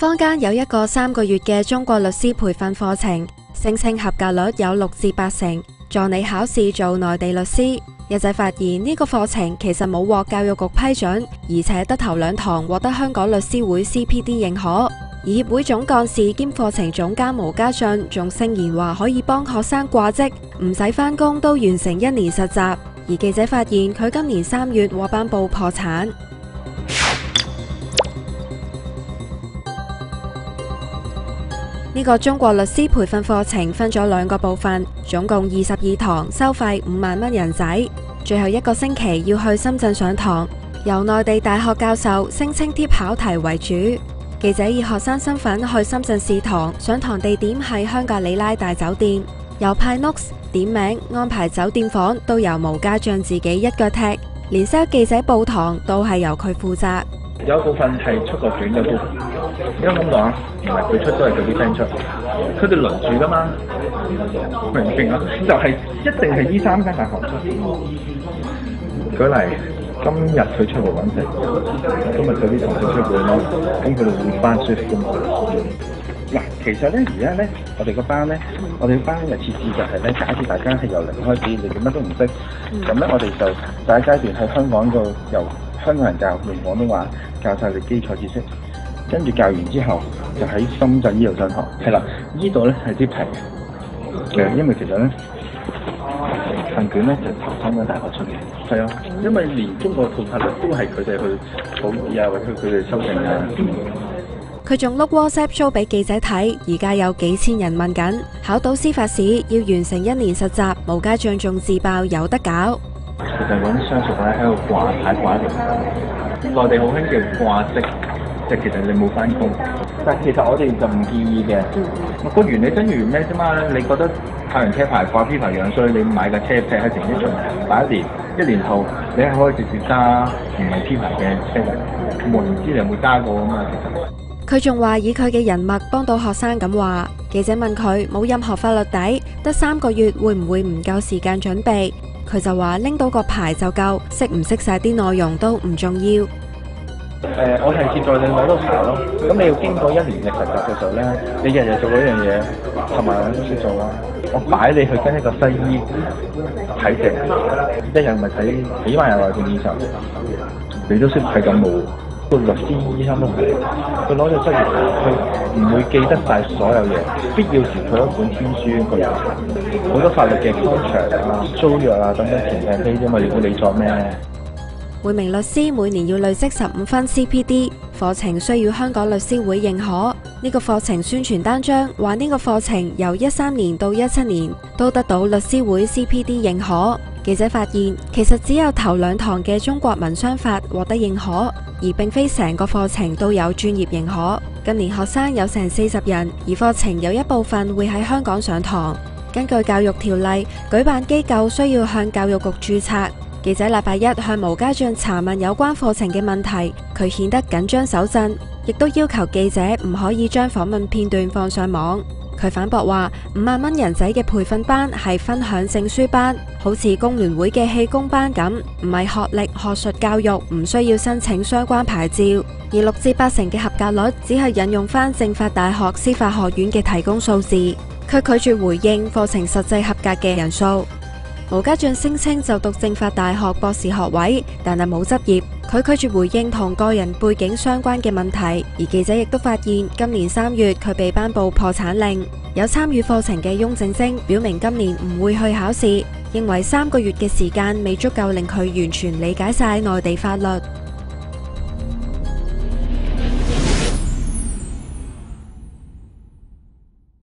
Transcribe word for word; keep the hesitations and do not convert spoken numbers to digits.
坊間有一個三個月嘅中國律師培訓課程，聲稱合格率有六至八成，助你考試做內地律師。一仔發現呢個課程其實冇獲教育局批准，而且得頭兩堂獲得香港律師會 C P D 認可。而協會總幹事兼課程總監毛家俊仲聲言話可以幫學生掛職，唔使返工都完成一年實習。而記者發現佢今年三月獲頒布破產。呢個中國律師培訓課程分咗兩個部分，總共二十二堂，收費五萬蚊人仔。最後一個星期要去深圳上堂，由內地大學教授聲稱貼考題為主。記者以學生身份去深圳試堂，上堂地點係香格里拉大酒店，由派 notes、點名、安排酒店房都由毛家俊自己一腳踢，連 sell 記者報堂都係由佢負責。 有部分係出過卷，有部分因為咁講，唔係佢出都係佢啲 friend 出，佢哋輪住噶嘛，明唔明啊？就係、是、一定係呢三間大學出。舉例，今日佢出嚟揾食，今日佢啲同事出嚟咯，咁佢哋會翻 shift 噶嘛。嗱，其實咧，而家咧，我哋個班咧，我哋班嘅設置就係咧，假設大家係由零開始，你哋乜都唔識，咁咧、嗯、我哋就第一階段喺香港度由香港人教用廣東話教晒你基礎知識，跟住教完之後就喺深圳呢度上堂。係啦，呢度咧係啲平嘅，誒，因為其實咧份卷咧就頭三間大學出嘅。係啊，因為連中國判法律都係佢哋去草擬啊，或者佢哋修正啊。 佢仲碌 WhatsApp show 俾記者睇，而家有幾千人問緊，考到司法試要完成一年實習，毛家俊仲自爆有得搞。 其實揾啲相熟咧喺度掛牌掛嚟，內地好興叫掛職，即係其實你冇翻工。但係其實我哋就唔建議嘅。個原理真如咩啫嘛？你覺得考完車牌掛 P 牌樣衰，你買架車劈喺停車場擺一年，一年後你係可以直接揸唔係 P 牌嘅車嘅，冇人知你有冇揸過啊嘛。其實佢仲話以佢嘅人脈幫到學生咁話。記者問佢冇任何法律底，得三個月會唔會唔夠時間準備？佢就話拎到個牌就夠，識唔識晒啲內容都唔重要。誒、 呃，我係協助你攞到牌咯。咁你要經過一年嘅實習嘅時候咧，你日日做嗰樣嘢，同埋都識做啦。我擺你去跟一個西醫睇症，一日咪睇幾萬人內症醫生，你都識睇感冒。個律師醫生都係，佢攞咗執業牌，佢唔會記得晒所有嘢，必要時佢一本天書佢有好多法律嘅 contract 啊、租約啊等等填訂機啫嘛，你估你作咩？ 每名律師每年要累積十五分 C P D， 課程需要香港律師會認可。呢、這個課程宣傳單張話呢個課程由一三年到一七年都得到律師會 C P D 認可。記者發現，其實只有頭兩堂嘅中國民商法獲得認可，而並非成個課程都有專業認可。今年學生有成四十人，而課程有一部分會喺香港上堂。根據教育條例，舉辦機構需要向教育局註冊。記者禮拜一向毛家俊查問有關課程嘅問題，佢顯得緊張手震，亦都要求記者唔可以將訪問片段放上網。佢反駁話，五萬蚊人仔嘅培訓班係分享證書班，好似工聯會嘅氣功班咁，唔係學歷學術教育，唔需要申請相關牌照。而六至八成嘅合格率只係引用翻政法大學司法學院嘅提供數字。佢拒絕回應課程實際合格嘅人數。毛家俊聲稱就讀政法大學博士學位，但係冇執業。佢拒絕回應同個人背景相關嘅問題。而記者亦都發現，今年三月佢被頒布破產令。有參與課程嘅翁正晶表明今年唔會去考試，認為三個月嘅時間未足夠令佢完全理解晒內地法律。